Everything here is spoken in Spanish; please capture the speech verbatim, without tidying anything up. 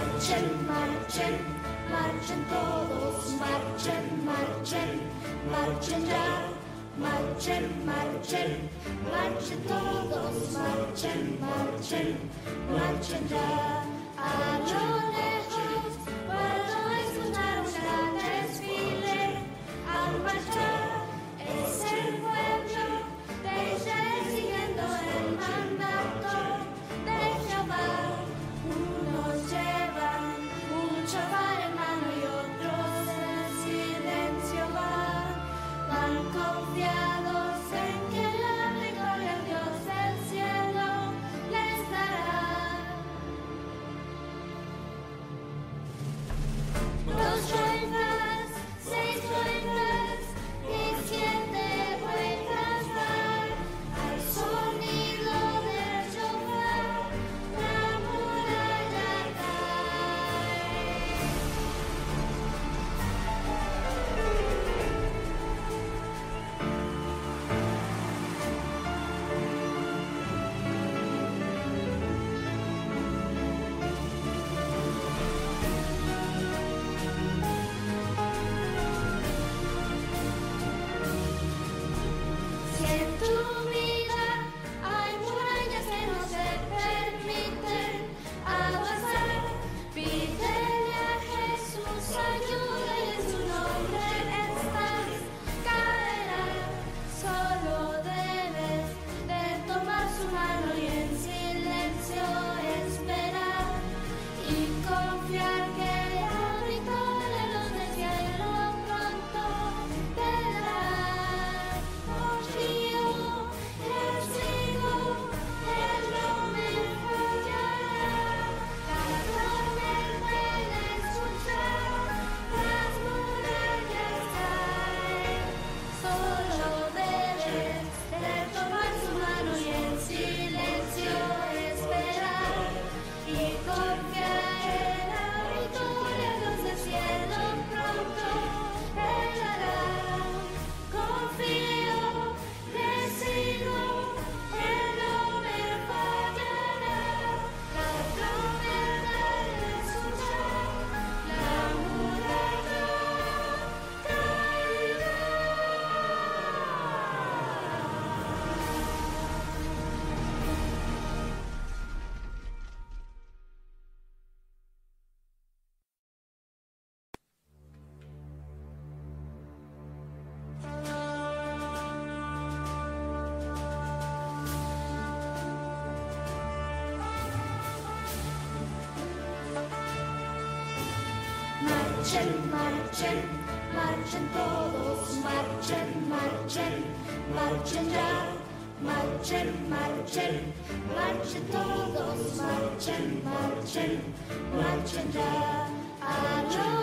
Marchen, marchen, marchen todos, marchen, marchen, marchen ya. Marchen, marchen, marchen todos, marchen, marchen, marchen ya. A lo lejos puedo escuchar un gran desfile. Al marchar es el pueblo de Israel siguiendo el mandato de Jehová. Unos llevan mucho par en mano y otros en silencio van. Van confiados en que la victoria Dios del cielo les dará. Dos vueltas, seis vueltas y siete vueltas dar. Al sonido del shofar, la muralla cae. Si en tu vida hay murallas que no te permiten avanzar, pídele a Jesús ayuda y en su nombre estás. Caerá, solo debes de tomar su mano y en silencio esperar y confiar que la victoria los del cielo pronto te dará. Confío, le sigo, él no me fallará. La tormenta en escuchar, las murallas caen. Solo debes de tomar su mano y en silencio esperar y confiar en la victoria Dios del cielo pronto te dará. Confío, le sigo, él no me fallará. La tormenta en escuchar, la muralla caerá. Marchen, marchen, marchen todos, marchen, marchen, marchen ya. Marchen, marchen, marchen todos, marchen, marchen, marchen ya. A lo